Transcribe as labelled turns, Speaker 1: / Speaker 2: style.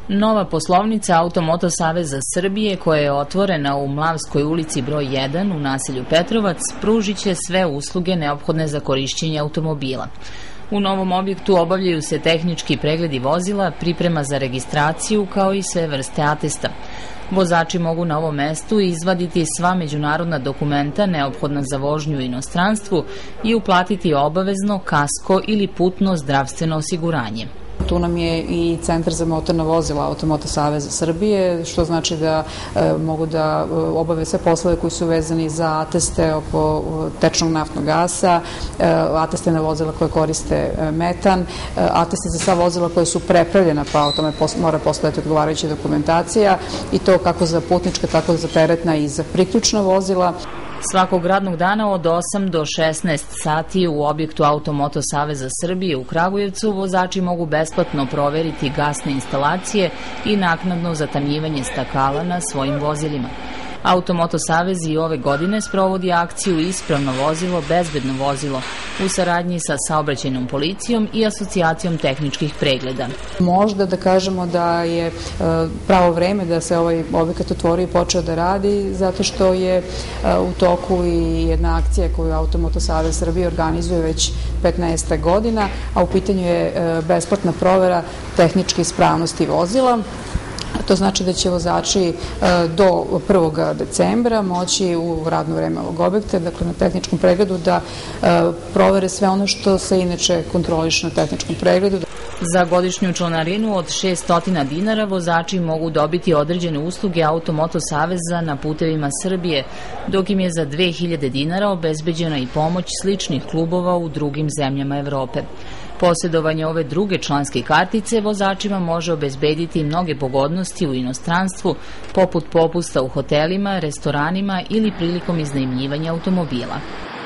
Speaker 1: Nova poslovnica Automoto Saveza Srbije, koja je otvorena u Mlavskoj ulici broj 1 u naselju Petrovac, pružit će sve usluge neophodne za korišćenje automobila. U novom objektu obavljaju se tehnički pregledi vozila, priprema za registraciju, kao i sve vrste atesta. Vozači mogu na ovom mestu izvaditi sva međunarodna dokumenta neophodna za vožnju u inostranstvu i uplatiti obavezno kasko ili putno zdravstveno osiguranje.
Speaker 2: Tu nam je i Centar za motorna vozila Automoto Saveza Srbije, što znači da mogu da obave sve poslove koji su vezani za ateste oko tečnog naftnog gasa, ateste na vozila koje koriste metan, ateste za sva vozila koje su prepravljena, pa o tome mora postojati odgovarajuća dokumentacija, i to kako za putnička, tako za teretna i za priključna vozila.
Speaker 1: Svakog radnog dana od 8 do 16 sati u objektu Automoto Saveza Srbije u Kragujevcu vozači mogu besplatno proveriti gasne instalacije i naknadno zatamnjivanje stakala na svojim vozilima. Automoto Savez i ove godine sprovodi akciju Ispravno vozilo, bezbedno vozilo u saradnji sa Saobraćajnom policijom i Asocijacijom tehničkih pregleda.
Speaker 2: Možda da kažemo da je pravo vreme da se ovaj objekat otvori i počeo da radi, zato što je u toku i jedna akcija koju Automoto Savez Srbije organizuje već 15 godina, a u pitanju je besplatna provera tehničke ispravnosti vozila. To znači da će vozači do 1. decembra moći u radno vreme ovog objekta, dakle na tehničkom pregledu, da provere sve ono što se inače kontroliše na tehničkom pregledu.
Speaker 1: Za godišnju članarinu od 600 dinara vozači mogu dobiti određene usluge Automoto Saveza na putevima Srbije, dok im je za 2000 dinara obezbeđena i pomoć sličnih klubova u drugim zemljama Evrope. Posjedovanje ove druge članske kartice vozačima može obezbediti mnoge pogodnosti u inostranstvu, poput popusta u hotelima, restoranima ili prilikom iznajmljivanja automobila.